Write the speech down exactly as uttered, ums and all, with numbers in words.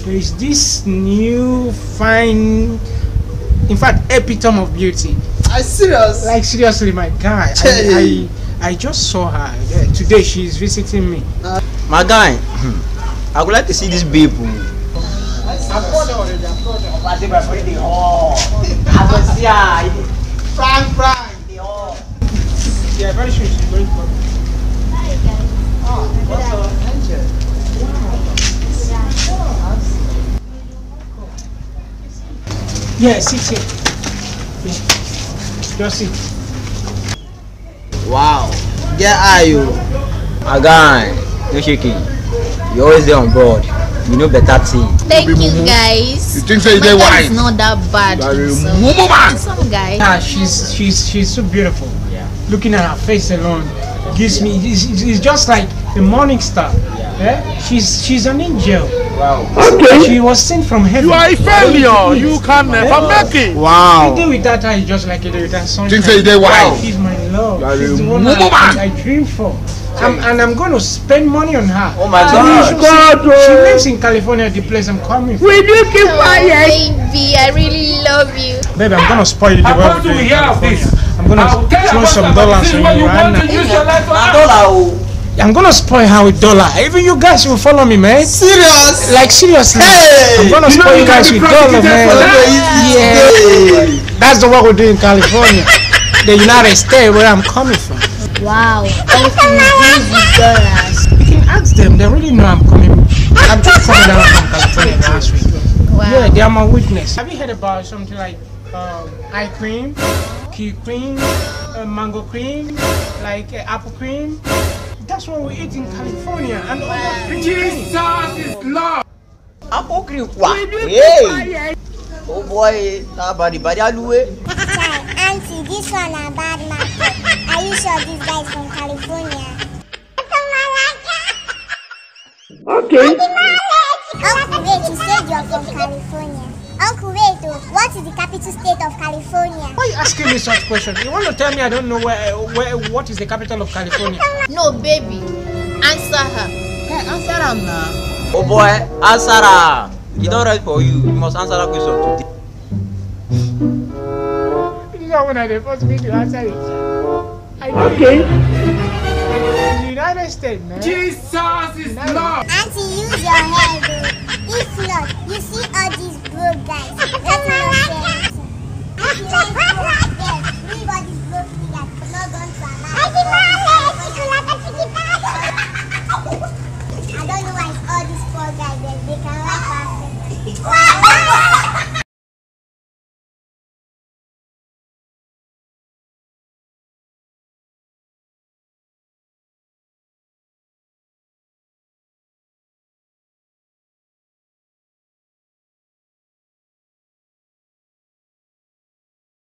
there is this new fine, in fact, epitome of beauty. Are you serious? Like seriously, my guy. I, I I just saw her yeah, today. She is visiting me. Uh, my guy, I would like to see this babe. I've got her already. I've got her. Oh, I was here. Frank, Frank. Yeah, very sure she's going to come. Hi guys. oh, what's up? Angel. Yeah, sit here. Yeah. Just sit. Wow. Where are you? My guy, no shaking. You always there on board. You know better thing. Thank you guys. You think so? My They guy white? is not that bad. Some, Mumu man. Some guy. Yeah, she's she's she's so beautiful. Yeah. Looking at her face alone gives me. It's, it's just like the morning star. Yeah. She's she's an angel. Wow. Okay. She was sent from heaven. You are a failure. You can never make it. A Wow. day with that eye just like a day with that sunshine. Think so? They white? She's my love. You are She's a the one Mumu I, man. I dream for. I'm, and I'm going to spend money on her. Oh my So God. you should see- She lives in California, the place I'm coming from. Will you keep Oh, quiet? baby, I really love you. Baby, I'm going to spoil you the way How we do do we in hear of California. this? I'm going I'll to tell you throw about some that. dollars This on is when you you right want to now. use your life for I us. don't know. I'm going to spoil her with dollar. Even you guys will follow me, man. Serious? Like seriously. Hey! I'm going to You know spoil you you can guys be with dollar, prosecuted man. for that. Yeah. That's the work we do in California. The United States, where I'm coming from. Wow. Uncle use with dollars. You can ask them. They already know I'm coming. I'm just coming down from California last week. Wow. Yeah, they are my witness. Have you heard about something like um, eye cream, key cream, uh, mango cream, like uh, apple cream? That's what we eat in California. And all that cream. Jesus is love. Apple cream. Wow. Hey. Oh boy, nah body body aluwe. Auntie, this one a bad market. Are you sure this guy is from California? Okay. Uncle, wait, you said you're from California. Uncle, wait, oh, what is the capital state of California? Why are you asking me such questions? You want to tell me I don't know where, where, what is the capital of California? No, baby. Answer her. Hey, answer her now. Oh boy, answer her. He don't write for you. You must answer that question today. This is not when I first me to answer it. I know Okay. the United States, man. Jesus is love. Auntie, use your head, oh. If not, you see all these broke guys. Let me not say anything. If you like broke, yes, leave all these broke niggas. Not going to allow. I don't know why it's all these poor guys, they, they can laugh at them.